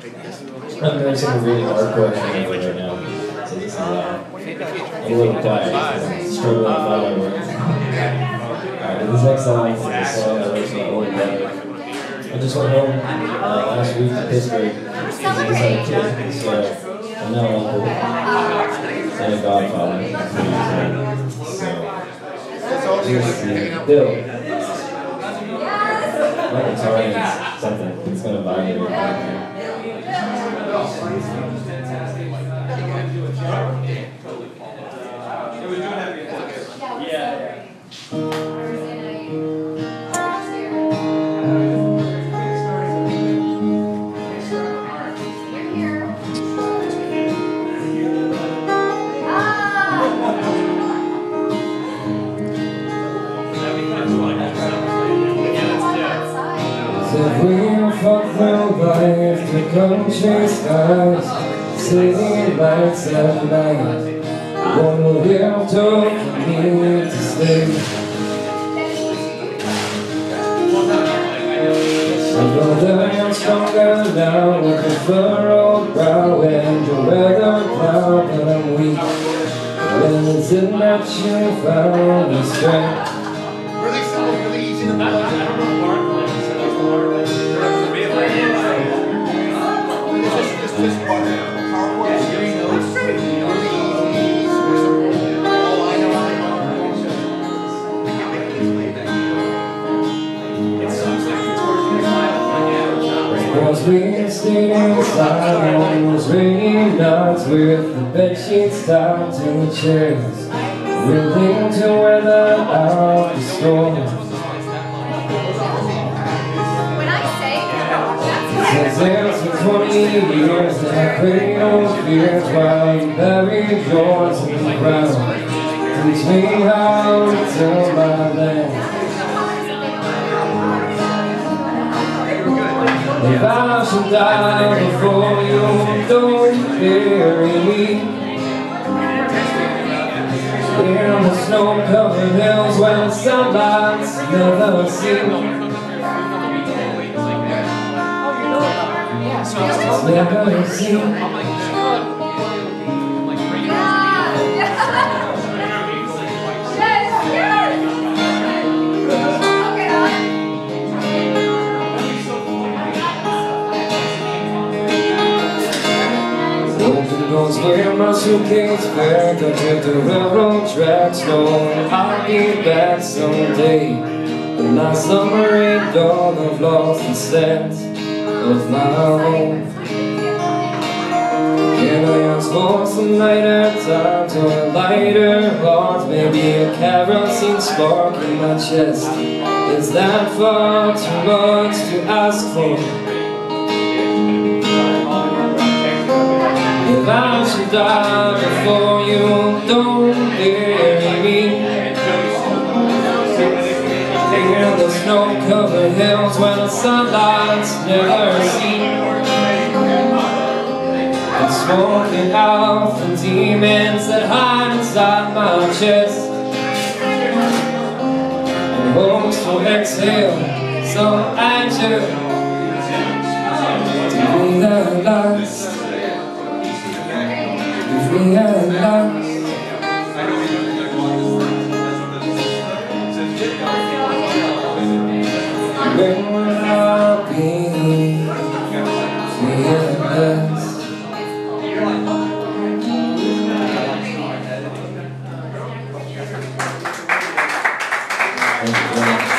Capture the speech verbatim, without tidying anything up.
I'm nursing a really hardcore hangover right now, so this is uh, I'm a little quiet. I'm struggling to find my words. Alright, this next song is a song I wrote for my older brother. I just went home uh, last week to Pittsburgh. He just had a kid, so I'm now an uncle and a godfather. So this is Bill. My guitar is something. It's gonna vibrate back here. Yeah. If we'll fuck through life, the country skies, city lights at night, one will have to me to stay. I know that I'm stronger now with a furrowed brow and your weather cloud, but I'm weak. When is it that you found the strength? Really simple, really easy to play. Was we stayed inside on those rainy nights with the bedsheets tied to the chairs, willing to weather out the storm. Since there's been twenty years that I prayed on fears while you buried yours in the ground. Teach me how to tell my land. If I should die before you, don't bury me in the snow-covered hills where the sunlight's never seen. Never seen. Goes where my suitcase back, I took the railroad tracks, knowing I'll be back someday. The last summer ain't done, I've lost the sense of my own. Can I ask for some lighter time to a lighter heart? Maybe a kerosene spark in my chest. Is that far too much to ask for? If I should die before you, don't bury me in the snow-covered hills where the sunlight's never seen, and smoking out the demons that hide inside my chest, and hopes to exhale some anger to be the last. We are lost. When will I be fearless? Thank you.